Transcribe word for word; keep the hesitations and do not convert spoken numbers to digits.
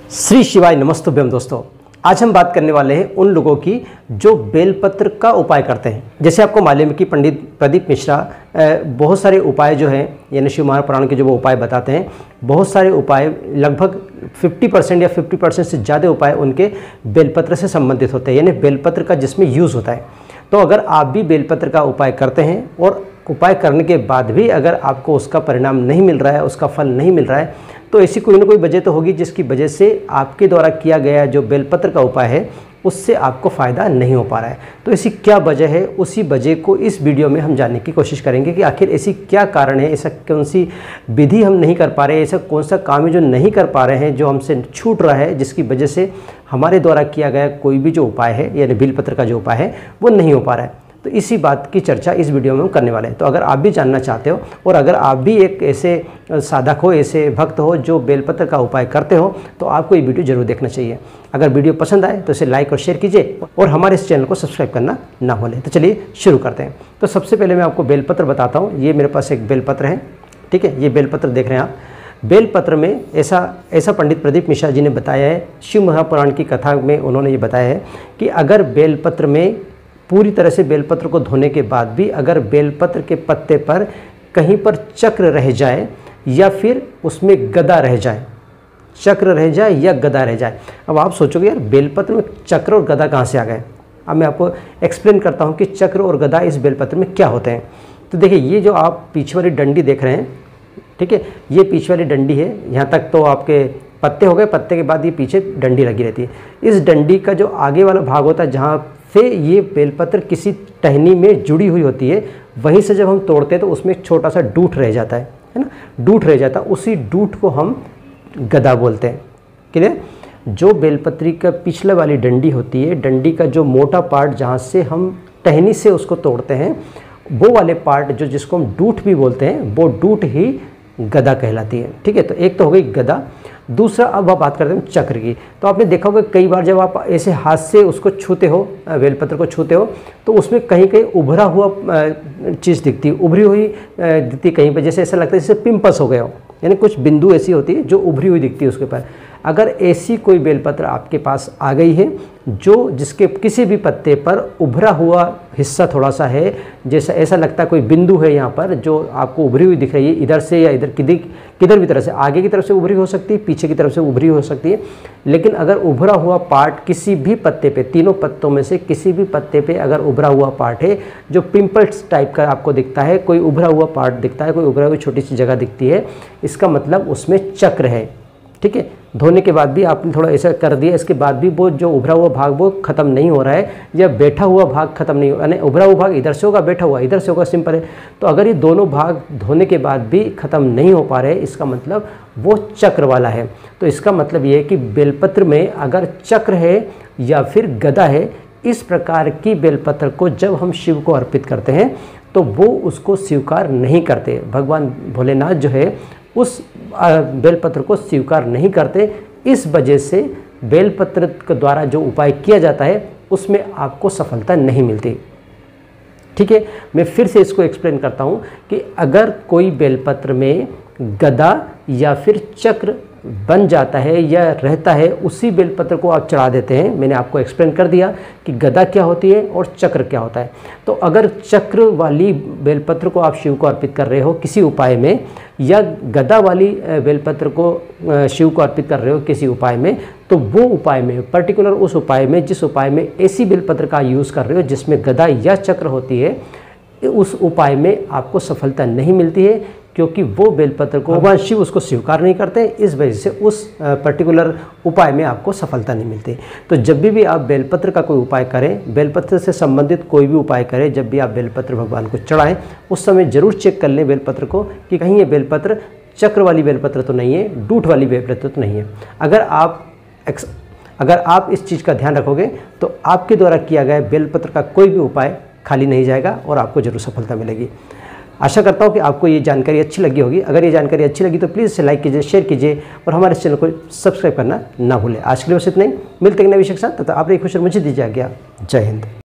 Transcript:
श्री शिवाय नमस्तुभ्यम दोस्तों, आज हम बात करने वाले हैं उन लोगों की जो बेलपत्र का उपाय करते हैं। जैसे आपको मालूम है कि पंडित प्रदीप मिश्रा बहुत सारे उपाय जो हैं यानी शिव महापुराण के जो वो उपाय बताते हैं, बहुत सारे उपाय लगभग पचास परसेंट या पचास परसेंट से ज़्यादा उपाय उनके बेलपत्र से संबंधित होते हैं, यानी बेलपत्र का जिसमें यूज़ होता है। तो अगर आप भी बेलपत्र का उपाय करते हैं और उपाय करने के बाद भी अगर आपको उसका परिणाम नहीं मिल रहा है, उसका फल नहीं मिल रहा है, तो ऐसी कोई ना कोई वजह तो होगी जिसकी वजह से आपके द्वारा किया गया जो बेलपत्र का उपाय है उससे आपको फ़ायदा नहीं हो पा रहा है। तो ऐसी क्या वजह है, उसी वजह को इस वीडियो में हम जानने की कोशिश करेंगे कि आखिर ऐसी क्या कारण है, ऐसा कौन सी विधि हम नहीं कर पा रहे हैं, ऐसा कौन सा काम है जो नहीं कर पा रहे हैं, जो हमसे छूट रहा है, जिसकी वजह से हमारे द्वारा किया गया कोई भी जो उपाय है यानी बेलपत्र का जो उपाय है वो नहीं हो पा रहा है। तो इसी बात की चर्चा इस वीडियो में हम करने वाले हैं। तो अगर आप भी जानना चाहते हो और अगर आप भी एक ऐसे साधक हो, ऐसे भक्त हो जो बेलपत्र का उपाय करते हो, तो आपको ये वीडियो जरूर देखना चाहिए। अगर वीडियो पसंद आए तो इसे लाइक और शेयर कीजिए और हमारे इस चैनल को सब्सक्राइब करना ना भूलें। तो चलिए शुरू करते हैं। तो सबसे पहले मैं आपको बेलपत्र बताता हूँ। ये मेरे पास एक बेलपत्र है, ठीक है। ये बेलपत्र देख रहे हैं आप। बेलपत्र में ऐसा ऐसा पंडित प्रदीप मिश्रा जी ने बताया है, शिव महापुराण की कथा में उन्होंने ये बताया है कि अगर बेलपत्र में पूरी तरह से बेलपत्र को धोने के बाद भी अगर बेलपत्र के पत्ते पर कहीं पर चक्र रह जाए या फिर उसमें गदा रह जाए, चक्र रह जाए या गदा रह जाए। अब आप सोचोगे यार बेलपत्र में चक्र और गदा कहाँ से आ गए। अब मैं आपको एक्सप्लेन करता हूँ कि चक्र और गदा इस बेलपत्र में क्या होते हैं। तो देखिए, ये जो आप पीछे वाली डंडी देख रहे हैं, ठीक है, ये पीछे वाली डंडी है। यहाँ तक तो आपके पत्ते हो गए, पत्ते के बाद ये पीछे डंडी लगी रहती है। इस डंडी का जो आगे वाला भाग होता है जहाँ से ये बेलपत्र किसी टहनी में जुड़ी हुई होती है, वहीं से जब हम तोड़ते हैं तो उसमें एक छोटा सा डूठ रह जाता है, है ना, डूठ रह जाता है। उसी डूठ को हम गदा बोलते हैं। क्लियर। जो बेलपत्री का पिछले वाली डंडी होती है, डंडी का जो मोटा पार्ट जहाँ से हम टहनी से उसको तोड़ते हैं, वो वाले पार्ट जो जिसको हम डूठ भी बोलते हैं, वो डूठ ही गदा कहलाती है। ठीक है। तो एक तो हो गई गदा। दूसरा अब आप बात करते हैं चक्र की। तो आपने देखा होगा कई बार जब आप ऐसे हाथ से उसको छूते हो, बेलपत्र को छूते हो, तो उसमें कहीं कहीं उभरा हुआ चीज़ दिखती है, उभरी हुई दिखती है कहीं पर, जैसे ऐसा लगता है जैसे पिंपल्स हो गए हो, यानी कुछ बिंदु ऐसी होती है जो उभरी हुई दिखती है उसके ऊपर। अगर ऐसी कोई बेलपत्र आपके पास आ गई है जो जिसके किसी भी पत्ते पर उभरा हुआ हिस्सा थोड़ा सा है, जैसा ऐसा लगता है कोई बिंदु है यहाँ पर जो आपको उभरी हुई दिख रही है, इधर से या इधर किधर किधर भी तरह से, आगे की तरफ से उभरी हो सकती है, पीछे की तरफ से उभरी हो सकती है, लेकिन अगर उभरा हुआ पार्ट किसी भी पत्ते पे, तीनों पत्तों में से किसी भी पत्ते पे अगर उभरा हुआ पार्ट है जो पिंपल्स टाइप का आपको दिखता है, कोई उभरा हुआ पार्ट दिखता है, कोई उभरा हुई छोटी सी जगह दिखती है, इसका मतलब उसमें चक्र है। ठीक है। धोने के बाद भी आपने थोड़ा ऐसा कर दिया, इसके बाद भी वो जो उभरा हुआ भाग वो खत्म नहीं हो रहा है, या बैठा हुआ भाग खत्म नहीं हो, यानी उभरा हुआ भाग इधर से होगा, बैठा हुआ इधर से होगा, सिंपल है। तो अगर ये दोनों भाग धोने के बाद भी खत्म नहीं हो पा रहे, इसका मतलब वो चक्र वाला है। तो इसका मतलब ये है कि बेलपत्र में अगर चक्र है या फिर गदा है, इस प्रकार की बेलपत्र को जब हम शिव को अर्पित करते हैं तो वो उसको स्वीकार नहीं करते। भगवान भोलेनाथ जो है उस बेलपत्र को स्वीकार नहीं करते। इस वजह से बेलपत्र के द्वारा जो उपाय किया जाता है उसमें आपको सफलता नहीं मिलती। ठीक है। मैं फिर से इसको एक्सप्लेन करता हूँ कि अगर कोई बेलपत्र में गदा या फिर चक्र बन जाता है या रहता है, उसी बेलपत्र को आप चढ़ा देते हैं। मैंने आपको एक्सप्लेन कर दिया कि गदा क्या होती है और चक्र क्या होता है। तो अगर चक्र वाली बेलपत्र को आप शिव को अर्पित कर रहे हो किसी उपाय में, या गदा वाली बेलपत्र को शिव को अर्पित कर रहे हो किसी उपाय में, तो वो उपाय में पर्टिकुलर उस उपाय में जिस उपाय में ऐसी बेलपत्र का यूज़ कर रहे हो जिसमें गदा या चक्र होती है, उस उपाय में आपको सफलता नहीं मिलती है, क्योंकि वो बेलपत्र को भगवान शिव उसको स्वीकार नहीं करते। इस वजह से उस पर्टिकुलर उपाय में आपको सफलता नहीं मिलती। तो जब भी भी आप बेलपत्र का कोई उपाय करें, बेलपत्र से संबंधित कोई भी उपाय करें, जब भी आप बेलपत्र भगवान को चढ़ाएं, उस समय जरूर चेक कर लें बेलपत्र को कि कहीं ये बेलपत्र चक्र वाली बेलपत्र तो नहीं है, डूठ वाली बेलपत्र तो नहीं है। अगर आप अगर आप इस चीज़ का ध्यान रखोगे तो आपके द्वारा किया गया बेलपत्र का कोई भी उपाय खाली नहीं जाएगा और आपको जरूर सफलता मिलेगी। आशा करता हूँ कि आपको ये जानकारी अच्छी लगी होगी। अगर ये जानकारी अच्छी लगी तो प्लीज़ इसे लाइक कीजिए, शेयर कीजिए और हमारे चैनल को सब्सक्राइब करना ना भूलें। आज के लिए बस इतना ही। मिलते हैं नए विषय के साथ। तब तक आप रहिए खुश और मुझे दीजिए आज्ञा। जय हिंद।